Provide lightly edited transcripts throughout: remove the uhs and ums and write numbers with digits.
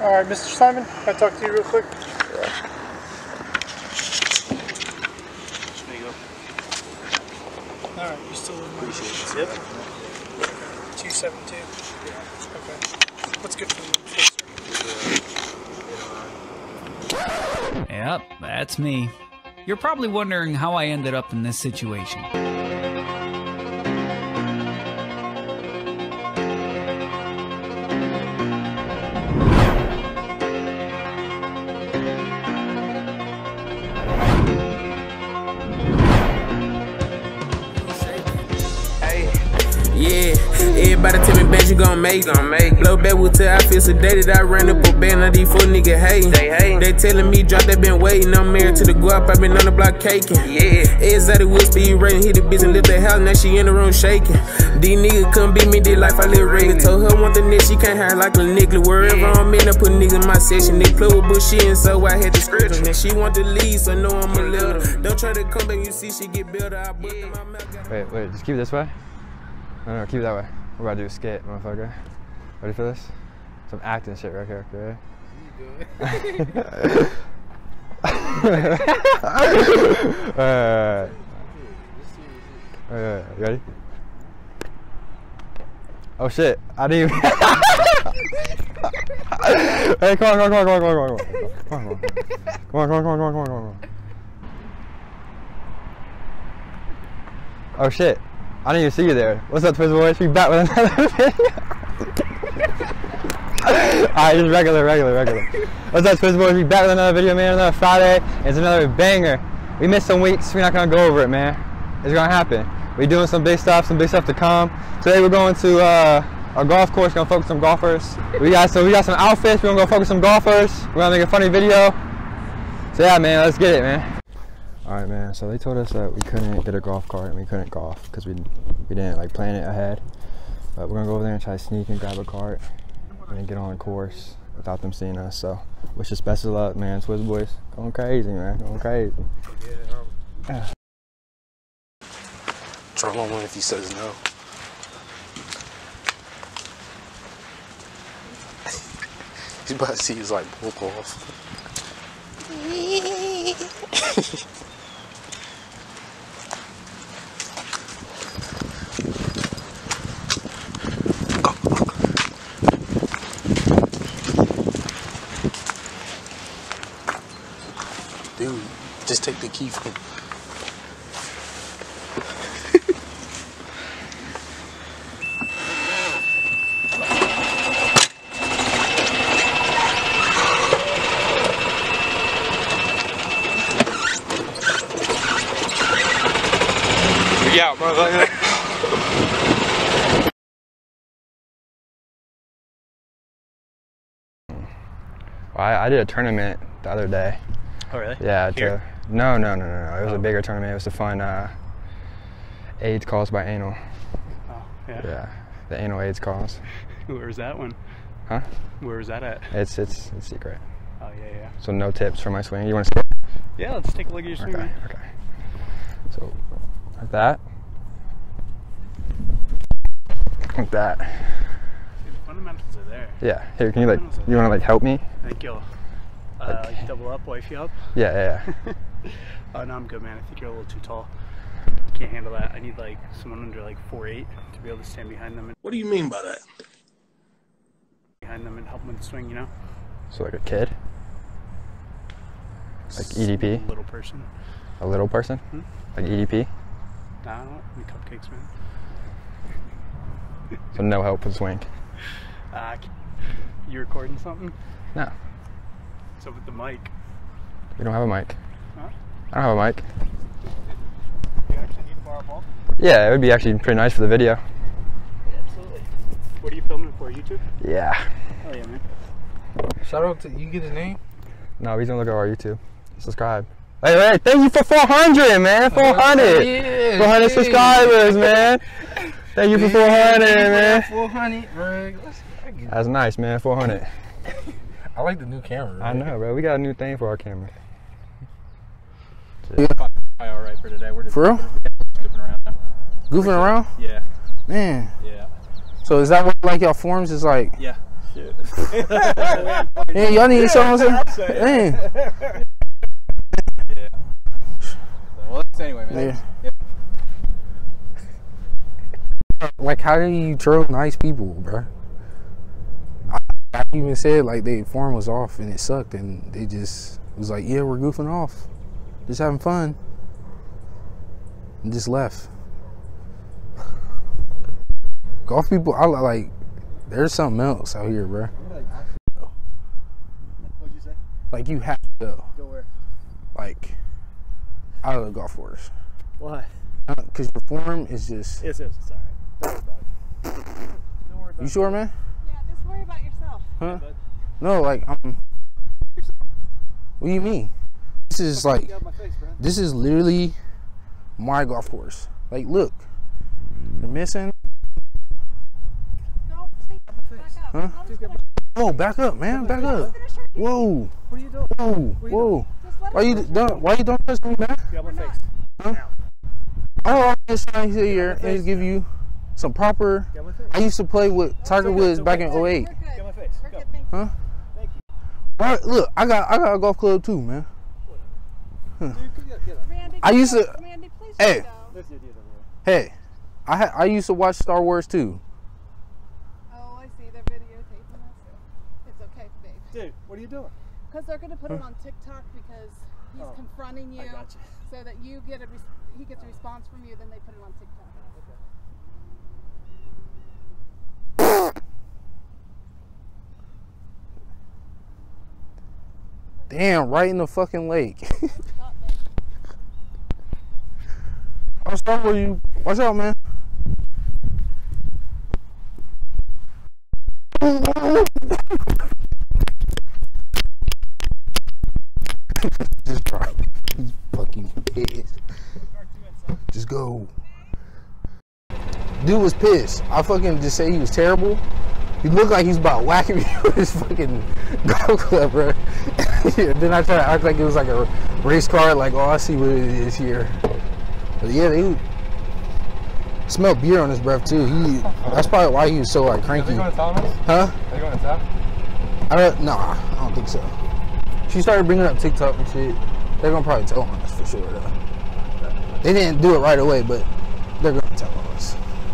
Alright, Mr. Simon, can I talk to you real quick? Yeah. There you go. Alright, you still in my Appreciate it. Yep. 272. Yeah. Okay. What's good for you? Yep, that's me. You're probably wondering how I ended up in this situation. Yeah, everybody tell me, bet you gon' make it. Blow back with till I feel sedated. I ran up a band, now these four niggas hating. They telling me drop, they been waiting. I'm married to the guap, I been on the block caking. Yeah, exotic with speed rating, hit the bitch and lift the house, now she in the room shaking. These niggas couldn't beat me, this life I live rated. Told her want the neck, she can't hide like a nickel. Wherever I'm in, I put niggas in my section. They play with bullshit, and so I had to script them. And she want to leave, so know I'm a little. Don't try to come back, you see she get better. I put in my mouth. Wait, just keep it this way. No, keep it that way. We're about to do a skit, motherfucker. Ready for this? Some acting shit right here, okay? You ready? Oh shit, I didn't even... Hey, come on. Oh shit. I didn't even see you there. What's up, Twizzle Boys? We back with another video. Alright, just regular. What's up, Twizzle Boys? We back with another video, man. Another Friday. It's another banger. We missed some weeks. We're not gonna go over it, man. It's gonna happen. We're doing some big stuff to come. Today we're going to our golf course. We're gonna focus on golfers. We got some outfits. We're gonna go focus on golfers. We're gonna make a funny video. So yeah, man, let's get it, man. Alright, man, so they told us that we couldn't get a golf cart and we couldn't golf because we didn't like plan it ahead. But we're gonna go over there and try to sneak and grab a cart and then get on the course without them seeing us. So wish us best of luck, man. Twizzle Boys going crazy, man, going crazy. Yeah. Try on one if he says no. He's about to see his like poke off. Dude, just take the key from him. Yeah, motherfucker. Well, I did a tournament the other day. Oh really? Yeah. Here? No. It was a bigger tournament. It was to fund AIDS caused by anal. Oh yeah. Yeah, the anal AIDS cause. Where was that one? Huh? Where was that at? It's secret. Oh yeah. So no tips for my swing. You want to skip? Yeah, let's take a look at your swing. Okay. So like that. Like that. See, the fundamentals are there. Yeah. Here, can you like? You want to like help me? I think you'll like double up, wife you up. Yeah. Oh no, I'm good, man. I think you're a little too tall. Can't handle that. I need like someone under like 4'8" to be able to stand behind them. What do you mean by that? Behind them and help them with the swing, you know. So like a kid. Like EDP. A little person. A little person. Hmm? Like EDP. Nah, I don't know. Any cupcakes, man. So no help with swing. You recording something? No. What's up with the mic? We don't have a mic. Huh? I don't have a mic. You actually need to borrow a ball? Yeah, it would be actually pretty nice for the video. Yeah, absolutely. What are you filming for? YouTube? Yeah. Oh yeah, man. Shout out to, you get his name? No, he's gonna look at our YouTube. Subscribe. Hey, thank you for 400, man. 400. Yeah, 400 subscribers, man. Thank you for 400, man. 400, bro. That's nice, man. 400. I like the new camera. Right? I know, bro. We got a new thing for our camera. All right for today. We're just For real? goofing around. Goofing around? Yeah. Man. Yeah. So is that what like y'all forums is like? Yeah. Shit. Yeah, Hey, y'all need something? Dang. Yeah. Well, anyway, man. Yeah. Like, how do you troll nice people, bro? I even said like their form was off and it sucked, and they just was like, yeah, we're goofing off, just having fun, and just left. Golf people, I like. There's something else out here, bro. What'd you say? Like you have to go. Go where? Like out of the golf course. Why? Because your form is just. It's alright. Don't worry about it. Don't worry about You sure, man? Yeah, just worry about yourself. Huh? No, like What do you mean? This is like. This is literally my golf course. Like, look, they're missing. No, please, back up. Huh? I'm just gonna, Oh, back up, man, back up. Whoa, What are you doing? whoa. just let Why us you finish don't? Why you don't touch me, man? Get out my face. Huh? I'm just trying to sit here and give you some proper. Get out my face. I used to play with Tiger Woods back in 08. We're good. Get out my face. We're Go. good, thank you. Huh? Right, look, I got a golf club too, man. Dude, get up. Randy, I used to. Randy, please Hey. go. Let's do it over Hey, there. I used to watch Star Wars too. Oh, I see. They're videotaping us. It's okay, babe. Dude, what are you doing? Because they're going to put it on TikTok because he's Oh, confronting you I got you. so that you get he gets a response from you, then they put it on TikTok. Damn, right in the fucking lake. Stop, babe. I'll start with you. Watch out, man. Just try. He's fucking pissed. Just go. Dude was pissed. I fucking just say he was terrible. He looked like he's about whacking me with his fucking golf club, bro. Then I try to act like it was like a race car, like, oh, I see what it is here. But yeah, they smelled beer on his breath too. That's probably why he was so like cranky. Are they going to tell us? Huh? Are they going to tell? Nah, I don't think so. She started bringing up TikTok and shit. They're gonna probably tell on us for sure though. They didn't do it right away, but they're gonna tell on us.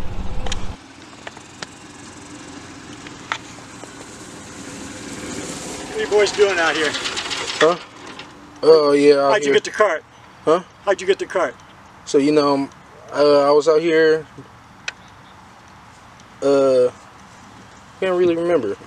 What are you boys doing out here? Huh? Oh yeah. How'd you get the cart? Huh? How'd you get the cart? So I was out here. Can't really remember.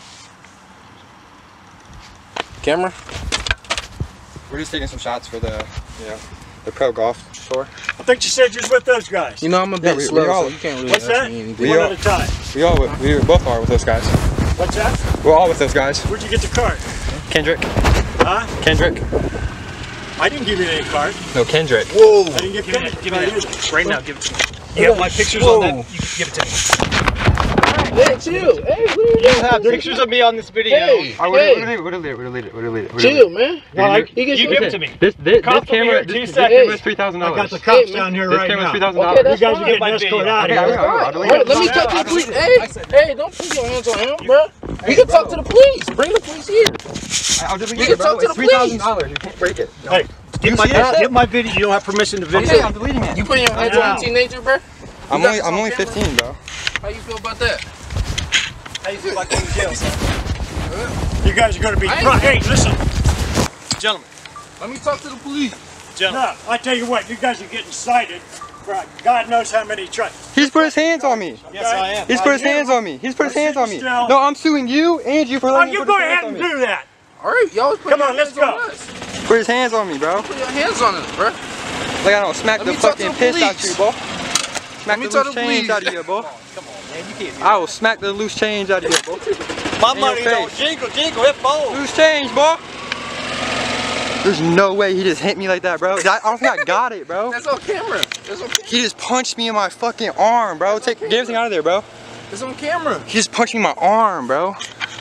Camera. We're just taking some shots for the pro golf tour. I think you said you was with those guys. You know I'm a bit we slow, all- so you can't really What's ask that? me anything. One at a time. We both are with those guys. What's that? We're all with those guys. Where'd you get the cart? Kendrick. Huh? Kendrick. I didn't give you any cart. No, Kendrick. Whoa! I didn't give you any. Give me that. Right now, give it to me. You have my pictures on that? You can give it to me. Hey, chill. Hey, what are you You have pictures of me on this video. Hey, chill, man. Well, He gets you give it to me. This Cops will be here in 2 seconds. is $3,000. I got the cops down here This right camera's now. $3,000. Okay, that's You guys fine. are getting escorted out of Okay, here. I'll delete Alright, it. let me talk to the police. Hey, don't put your hands on him, bro. We can talk to the police. Bring the police here. I'll delete We it, can bro. talk to It's the police. $3,000. You can't break it. Hey, get my video. You don't have permission to video. Okay, I'm deleting it. You putting your hands on a teenager, bro? I'm got this on only camera? 15, bro. How you feel about that? How you feel about going to jail, son? You guys are going to be. I ain't- Hey, listen. Gentlemen. Let me talk to the police. No, I tell you what. You guys are getting cited for God knows how many trucks. He's put his hands on me. Yes, I am. He's put his hands on me. He's put his hands on me. Still. No, I'm suing you and you for Oh, letting him you put go his ahead hands and on me. do that. All right, y'all put Come your on, let's hands on go. us. Put his hands on me, bro. Put your hands on us, bro. Like I don't smack Let the me talk to fucking the piss out police. you, boy. Smack me the talk loose to the change police. out of you, boy. Man, you can't do I will smack the loose change out of you, boy. My In your money don't face. jingle, jingle, it falls. Loose change, boy. There's no way he just hit me like that, bro. I don't think I got it, bro. That's on camera. It's on, He just punched me in my fucking arm, bro. Get everything out of there, bro. it's on camera. He just punched me in my arm, bro.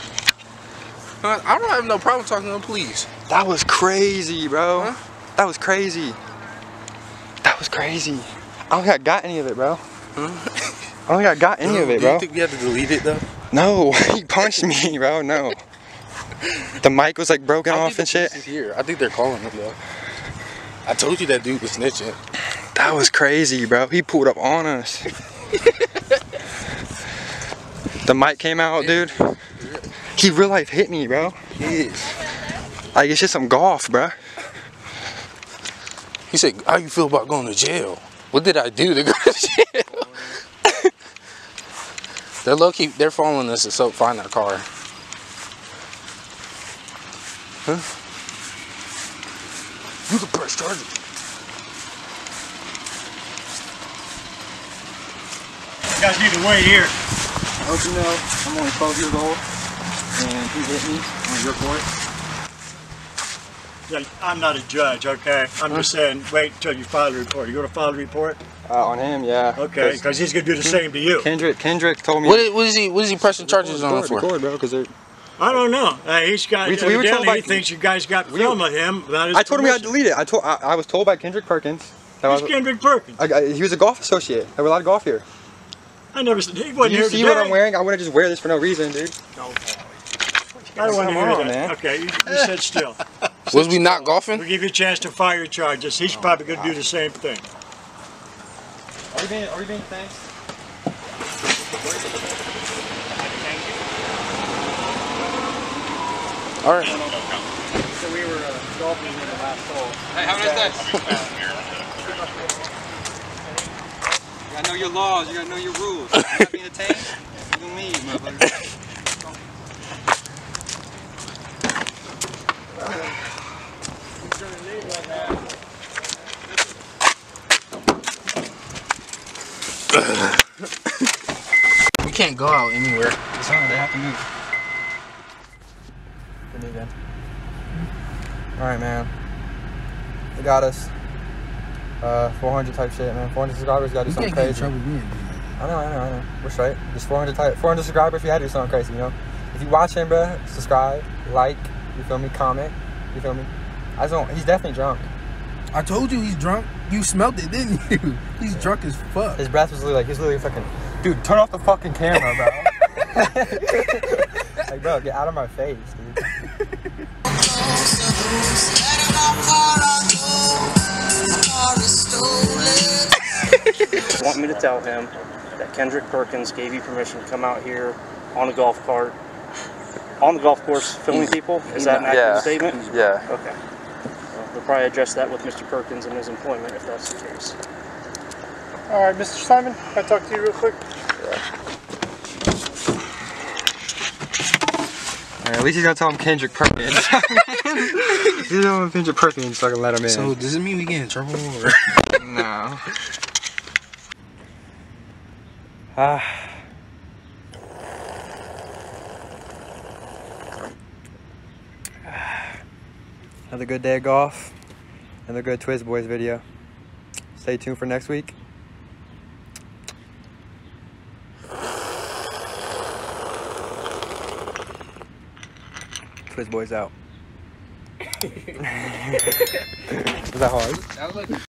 I don't have no problem talking to the police. That was crazy, bro. Huh? That was crazy. That was crazy. I don't think I got any of it, bro. I don't think I got any of it, Do you bro. think you have to delete it though? No, he punched me, bro. No. The mic was like broken off and shit. Here. I think they're calling him though. I told you that dude was snitching. That was crazy, bro. He pulled up on us. The mic came out, dude. He real life hit me, bro. He is. Like, it's just some golf, bro. He said, how you feel about going to jail? What did I do to go to jail? They're low-key, they're following us to find our car. Huh? You can press charges. You guys need to wait here. Don't you know, I'm only 12 years old, and he hit me on your court. Yeah, I'm not a judge, okay? I'm just saying, wait until you file a report. You going to file a report? On him, yeah. Okay, because he's going to do the same to you. Kendrick told me. What is he pressing charges on for? Record, bro, because I don't know. He's got. We were told by, he thinks you guys got film of him. I told him I delete it. I was told by Kendrick Perkins. Who's Kendrick Perkins? He was a golf associate. We're allowed to golf here. I never said he wasn't here today. You see what I'm wearing? I wouldn't just wear this for no reason, dude. No. I don't want to hear that. Man. Okay, you sit still. Was we not golfing? We'll give you a chance to file your charges. He's probably going to do the same thing. Are we being thanked? All right. So we were golfing in the last hole. Hey, have a nice day. You gotta know your laws. You gotta know your rules. You're not being detained. You gonna leave, motherfucker. We can't go out anywhere. It's on, they have to move. Alright, man. They got us. 400 type shit, man. 400 subscribers, you gotta do something crazy. I know. We're straight. Just 400 subscribers, you gotta do something crazy, you know? If you watching, bruh, subscribe, like, you feel me, comment, you feel me? He's definitely drunk. I told you he's drunk. You smelled it, didn't you? He's drunk as fuck. His breath was literally like, he's literally fucking, dude, turn off the fucking camera, bro. Like, bro, get out of my face, dude. Want me to tell him that Kendrick Perkins gave you permission to come out here on a golf cart, on the golf course, filming people? Is that an accurate statement? Yeah. Okay. Well, we'll probably address that with Mr. Perkins and his employment if that's the case. All right, Mr. Simon, can I talk to you real quick? Alright, at least he's gonna tell him Kendrick Perkins. He's gonna Kendrick Perkins so I can let him in. So does it mean we get in trouble or? No. Another good day of golf. Another good Twiz Boys video. Stay tuned for next week. Twiz Boys out. Was that hard?